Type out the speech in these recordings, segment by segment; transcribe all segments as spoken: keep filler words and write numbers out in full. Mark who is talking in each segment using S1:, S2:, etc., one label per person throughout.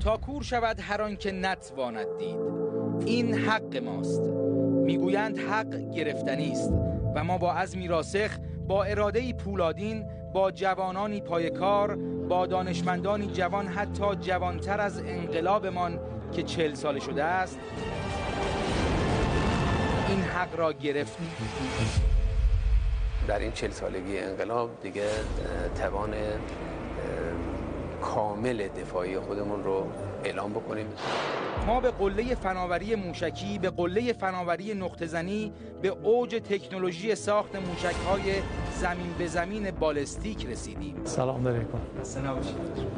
S1: تا کور شود هر آن که نتواند دید، این حق ماست. میگویند حق گرفتنی است و ما با عزمی راسخ، با اراده‌ای پولادین، با جوانانی پایکار، با دانشمندانی جوان، حتی جوانتر از انقلابمان که چهل ساله شده است، این حق را گرفتیم.
S2: در این چهل سالگی انقلاب دیگه توان کامل دفاعی خودمون رو اعلام بکنیم.
S1: ما به قله فناوری موشکی، به قله فناوری نقطه‌زنی، به اوج تکنولوژی ساخت موشک‌های زمین به زمین بالستیک رسیدیم.
S3: سلام علیکم.
S1: خسته نباشید.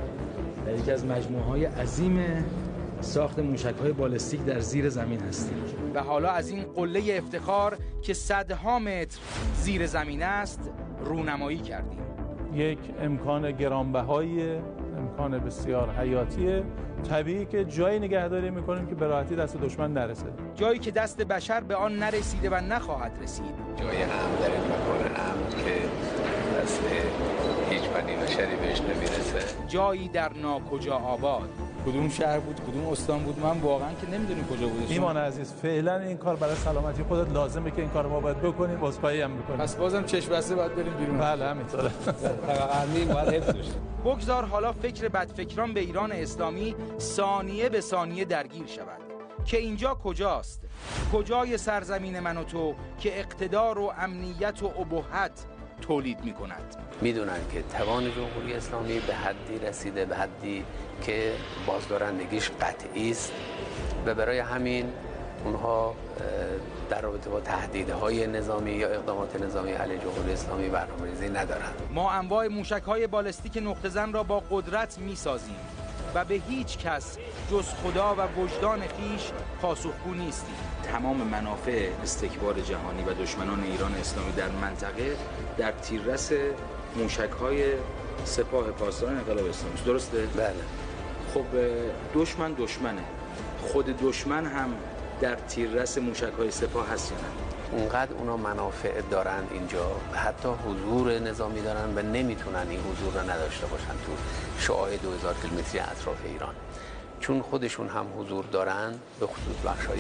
S1: در یکی از مجموعه‌های عظیم ساخت موشک‌های بالستیک در زیر زمین هستیم و حالا از این قله افتخار که صدها متر زیر زمین است رونمایی کردیم.
S3: یک امکان گرانبهایی، امکان بسیار حیاتیه، طبیعی که جایی نگهداری میکنیم که به راحتی دست دشمن نرسه،
S1: جایی که دست بشر به آن نرسیده و نخواهد رسید،
S2: جای امن در این مکان امن که دست هیچ بنی بشری بهش نمیرسه،
S1: جایی در ناکجا آباد. کدوم شهر بود، کدوم استان بود، من واقعا که نمیدونیم کجا بود.
S3: ایمان عزیز، فعلا این کار برای سلامتی خودت لازمه که این کار ما باید بکنیم، بازپایی هم بکنیم.
S1: پس بازم چشم بسته باید بریم بیرون.
S3: بله همینطوره.
S1: تقامی باید حفظ بشه. بگذار حالا فکر بدفکران به ایران اسلامی ثانیه به ثانیه درگیر شود که اینجا کجاست؟ کجای سرزمین من و تو که اقتدار و امنیت و ابهت تولید می کند؟
S2: میدونن که توان جمهوری اسلامی به حدی رسیده، به حدی که بازدارندگیش قطعی است و برای همین اونها در رابطه با تهدیدهای نظامی یا اقدامات نظامی علیه جمهوری اسلامی برنامه‌ریزی ندارند.
S1: ما انواع موشک‌های بالستیک نقطه‌زن را با قدرت می‌سازیم و به هیچ کس جز خدا و وجدان خیش پاسخگو نیستیم. تمام منافع استکبار جهانی و دشمنان ایران اسلامی در منطقه در تیررس موشک‌های سپاه پاسداران انقلاب اسلامی، درسته؟
S2: بله.
S1: خب دشمن دشمنه، خود دشمن هم در تیررس موشک‌های سپاه هست یا نه؟
S2: اونقدر اونا منافع دارن اینجا، حتی حضور نظامی دارن و نمیتونن این حضور رو نداشته باشن تو شعاع دو هزار کیلومتری اطراف ایران، چون خودشون هم حضور دارن، به خصوص بخشای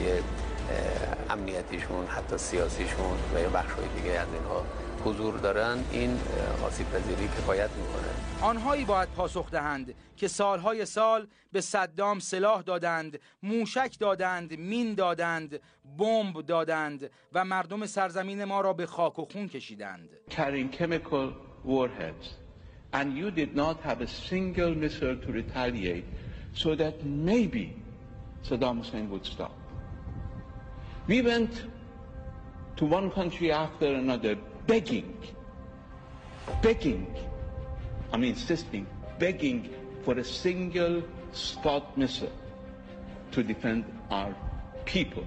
S2: امنیتیشون، حتی سیاسیشون و یا بخشای دیگه از اینها حضور دارن، این آسیب پذیری کفایت میکنه.
S1: آنهایی باید پاسخ دهند که سالهای سال به صدام سلاح دادند، موشک دادند، مین دادند، بمب دادند و مردم سرزمین ما را به خاک و خون کشیدند.
S4: Carrying chemical warheads and you did not have a single missile to retaliate so that maybe Saddam Hussein would stop. We went to one country after another begging, begging, I mean insisting, begging for a single Scud missile to defend our people.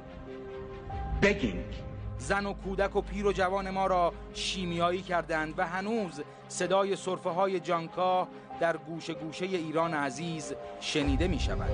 S4: Begging.
S1: زن و کودک و پیر و جوان ما را شیمیایی کردند و هنوز صدای سرفه های جانکاه در گوشه گوشه ایران عزیز شنیده می شود.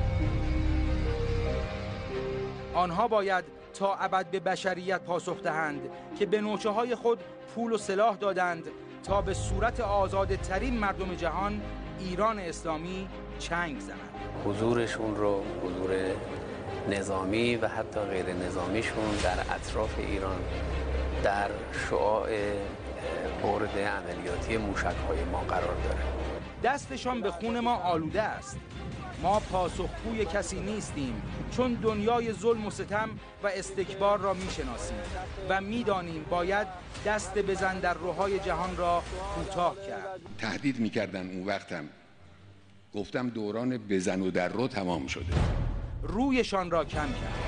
S1: آنها باید تا ابد به بشریت پاسخ دهند که به نوچه های خود پول و سلاح دادند تا به صورت آزاده ترین مردم جهان ایران اسلامی چنگ زنند.
S2: حضورشون رو، حضور نظامی و حتی غیر نظامیشون در اطراف ایران در شعاع برد عملیاتی موشک‌های ما قرار داره.
S1: دستشان به خون ما آلوده است. ما پاسخگوی کسی نیستیم، چون دنیای ظلم و ستم و استکبار را میشناسیم و میدانیم باید دست بزن در روهای جهان را کوتاه کرد.
S5: تهدید میکردن اون وقتم، گفتم دوران بزن و در رو تمام شده،
S1: رویشان را کم کرد.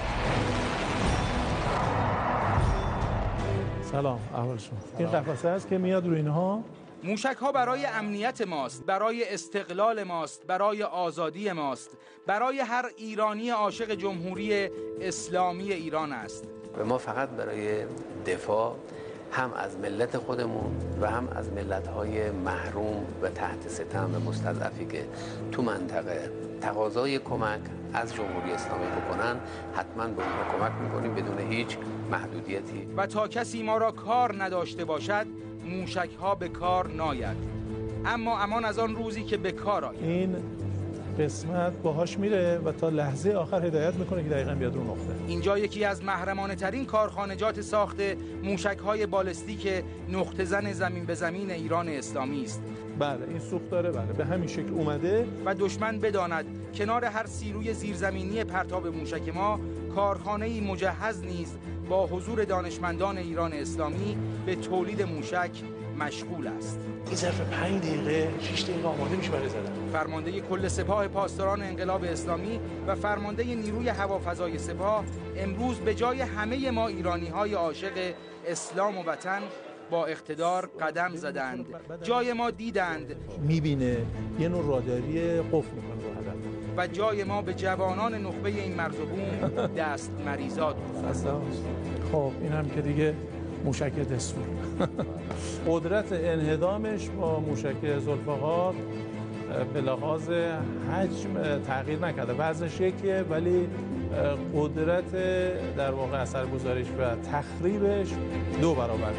S3: سلام، احوال شما؟ این قفسه است که میاد روی اینها.
S1: موشک ها برای امنیت ماست، برای استقلال ماست، برای آزادی ماست، برای هر ایرانی عاشق جمهوری اسلامی ایران است.
S2: و ما فقط برای دفاع هم از ملت خودمون و هم از ملت‌های محروم و تحت ستم و مستضعفی که تو منطقه تقاضای کمک از جمهوری اسلامی بکنن، حتما به اونها کمک میکنیم بدون هیچ محدودیتی.
S1: و تا کسی ما را کار نداشته باشد موشک ها به کار ناید، اما امان از آن روزی که به کار آید.
S3: این قسمت باهاش میره و تا لحظه آخر هدایت میکنه که دقیقاً بیاد رو نقطه.
S1: اینجا یکی از محرمانه ترین کارخانجات ساخت موشک‌های بالستیک نقطه زن زمین به زمین ایران اسلامی است.
S3: بله این سوخت داره، بله به همین شکل اومده
S1: و دشمن بداند کنار هر سیروی زیرزمینی پرتاب موشک ما کارخانه‌ای مجهز نیست با حضور دانشمندان ایران اسلامی به تولید موشک مشغول است.
S6: این ظرف پنج دقیقه شش دقیقه آماده میشه برای زدن.
S1: فرمانده کل سپاه پاسداران انقلاب اسلامی و فرمانده نیروی هوافضای سپاه امروز به جای همه ما ایرانی‌های عاشق اسلام و وطن با اقتدار قدم زدند. جای ما دیدند
S3: میبینه یه نوع راداری قفل میکنه رو هدف
S1: و جای ما به جوانان نخبه این مرز و بوم دست مریزاد بود.
S3: خب این هم که دیگه موشک دزفول قدرت انهدامش با موشک ذوالفقار به لحاظ حجم تغییر نکرده، وزنش یکیه ولی قدرت در واقع اثرگذاریش و تخریبش دو برابر.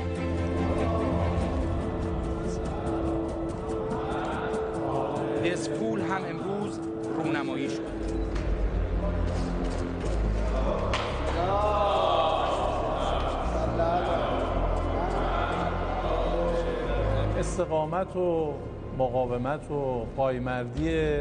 S1: دزفول هم امروز رونمایی شد.
S3: استقامت و مقاومت و پایمردی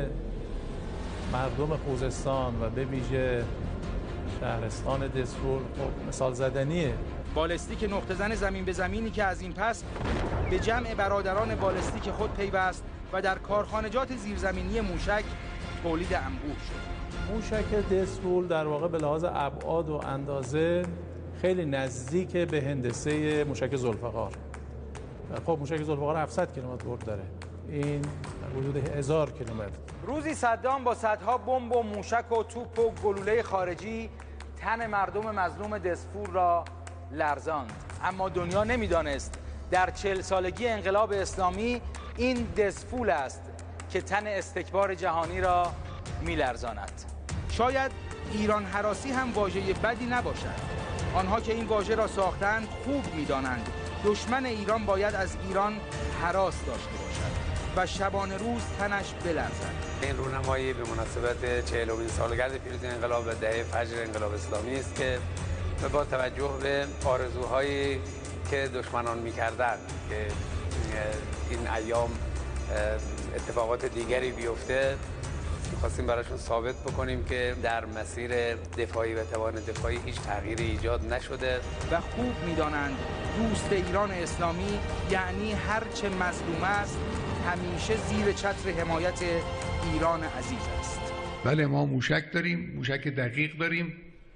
S3: مردم خوزستان و به ویژه شهرستان دزفول خب مثال زدنیه.
S1: بالستیک نقطه زن زمین به زمینی که از این پس به جمع برادران بالستیک خود پیوست و در کارخانجات زیرزمینی موشک تولید انبوه شد.
S3: موشک دزفول در واقع به لحاظ ابعاد و اندازه خیلی نزدیک به هندسه موشک ذوالفقار. خب موشک ذوالفقار هفتصد کیلومتر برد داره، این حدود هزار کیلومتر.
S1: روزی صدام با صدها بمب و موشک و توپ و گلوله خارجی تن مردم مظلوم دزفول را لرزاند، اما دنیا نمیدانست در چهل سالگی انقلاب اسلامی این دزفول است که تن استکبار جهانی را میلرزاند. شاید ایران هراسی هم واژه بدی نباشد. آنها که این واژه را ساختند خوب میدانند دشمن ایران باید از ایران هراس داشته باشد و شبانه روز تنش بلرزد.
S2: این رونمایی به مناسبت چهلمین سالگرد پیروزی انقلاب و دهه فجر انقلاب اسلامی است که با توجه به آرزوهایی که دشمنان می‌کردند که این ایام اتفاقات دیگری بیفته، می‌خواستیم براشون ثابت بکنیم که در مسیر دفاعی و توان دفاعی هیچ تغییری ایجاد نشده
S1: و خوب می‌دانند دوست ایران اسلامی یعنی هر چه مظلوم است همیشه زیر چتر حمایت ایران عزیز است.
S5: بله ما موشک داریم، موشک دقیق داریم.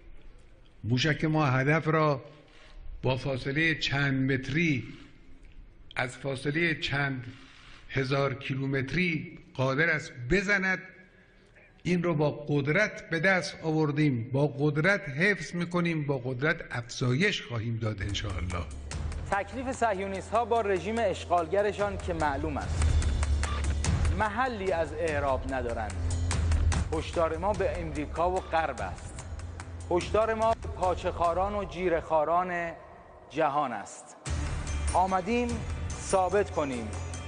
S5: موشک ما هدف را با فاصله چند متری از فاصله چند هزار کیلومتری قادر است بزند. این رو با قدرت به دست آوردیم، با قدرت حفظ میکنیم، با قدرت افزایش خواهیم داد انشاءالله.
S1: تکلیف صهیونیست ها با رژیم اشغالگرشان که معلوم است، محلی از اعراب ندارند. هشدار ما به امریکا و غرب است. هشدار ما به پاچه‌خواران و جیره‌خواران جهان است. آمدیم ثابت کنیم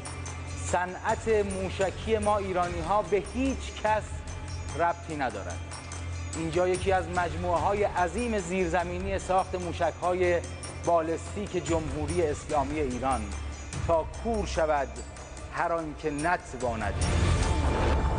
S1: صنعت موشکی ما ایرانی ها به هیچ کس ربطی ندارد. اینجا یکی از مجموعه های عظیم زیرزمینی ساخت موشک های بالستیک جمهوری اسلامی ایران تا کور شود هر آن که نتواند.